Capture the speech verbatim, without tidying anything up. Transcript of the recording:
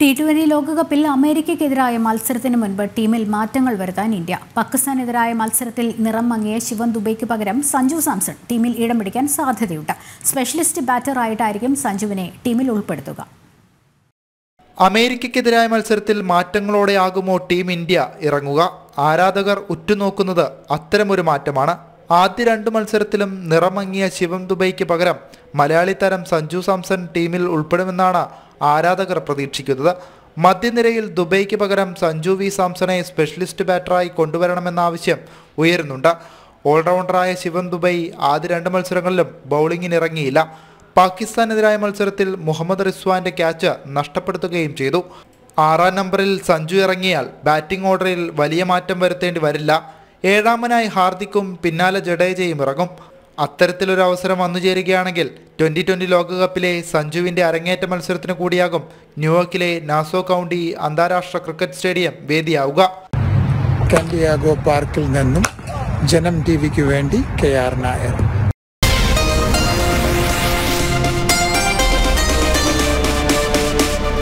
T twenty ലോകകപ്പിൽ അമേരിക്കയ്ക്കെതിരായ മത്സരത്തിന് മുൻപ് ടീമിൽ മാറ്റങ്ങൾ വരുത്താൻ ഇന്ത്യ. പാകിസ്ഥാനെതിരായ മത്സരത്തിൽ നിറം മങ്ങിയ ശിവൻ ദുബൈക്ക് പകരം സഞ്ജു സാംസൺ ടീമിൽ ഇടം പിടിക്കാൻ സാധ്യതയുണ്ട്. സ്പെഷ്യലിസ്റ്റ് ബാറ്ററായിട്ടായിരിക്കും സഞ്ജുവിനെ ടീമിൽ ഉൾപ്പെടുത്തുക. അമേരിക്കയ്ക്കെതിരായ മത്സരത്തിൽ മാറ്റങ്ങളോടെയാകുമോ ടീം ഇന്ത്യ ഇറങ്ങുക? ആരാധകർ ഉറ്റുനോക്കുന്നത് അത്തരമൊരു മാറ്റമാണ്. ആദ്യ രണ്ട് മത്സരത്തിലും നിറമങ്ങിയ ശിവം ദുബൈക്ക് പകരം മലയാളി താരം സഞ്ജു സാംസൺ ടീമിൽ ഉൾപ്പെടുമെന്നാണ് ആരാധകർ പ്രതീക്ഷിക്കുന്നത്. മധ്യനിരയിൽ ദുബൈക്ക് പകരം സഞ്ജു വി സാംസണെ സ്പെഷ്യലിസ്റ്റ് ബാറ്ററായി കൊണ്ടുവരണമെന്ന ആവശ്യം ഉയരുന്നുണ്ട്. ഓൾറൗണ്ടറായ ശിവൻ ദുബൈ ആദ്യ രണ്ട് മത്സരങ്ങളിലും ബൗളിങ്ങിനിറങ്ങിയില്ല. പാകിസ്ഥാനെതിരായ മത്സരത്തിൽ മുഹമ്മദ് റിസ്വാന്റെ ക്യാച്ച് നഷ്ടപ്പെടുത്തുകയും ചെയ്തു. ആറാം നമ്പറിൽ സഞ്ജു ഇറങ്ങിയാൽ ബാറ്റിംഗ് ഓർഡറിൽ വലിയ മാറ്റം വരുത്തേണ്ടി വരില്ല. ഏഴാമനായി ഹാർദിക്കും പിന്നാലെ ജഡേജയും ഇറങ്ങും. അത്തരത്തിലൊരു അവസരം വന്നു ചേരുകയാണെങ്കിൽ ട്വന്റി ട്വന്റി ലോകകപ്പിലെ സഞ്ജുവിന്റെ അരങ്ങേറ്റ മത്സരത്തിന് കൂടിയാകും ന്യൂയോർക്കിലെ നാസോ കൗണ്ടി അന്താരാഷ്ട്ര ക്രിക്കറ്റ് സ്റ്റേഡിയം വേദിയാവുക. കാൻഡിയാഗോ പാർക്കിൽ നിന്നും ജനം ടിവിക്ക് വേണ്ടി കെ ആർ നായർ.